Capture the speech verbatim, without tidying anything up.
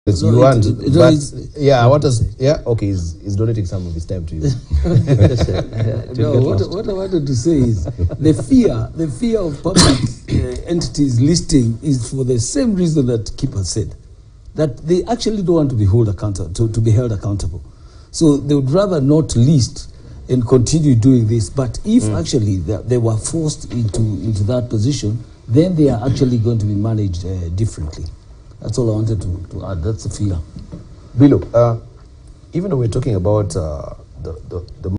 No, you want, it, it, but it, yeah, what does, yeah, okay, he's, he's donating some of his time to you. No, what, what I wanted to say is the fear, the fear of public uh, entities listing is for the same reason that Keeper said, that they actually don't want to be held accountable, to, to be held accountable. So they would rather not list and continue doing this. But if mm. actually they, they were forced into into that position, then they are actually going to be managed uh, differently. That's all I wanted to, to add. That's the fear. Bilo, uh, even though we're talking about uh, the, the, the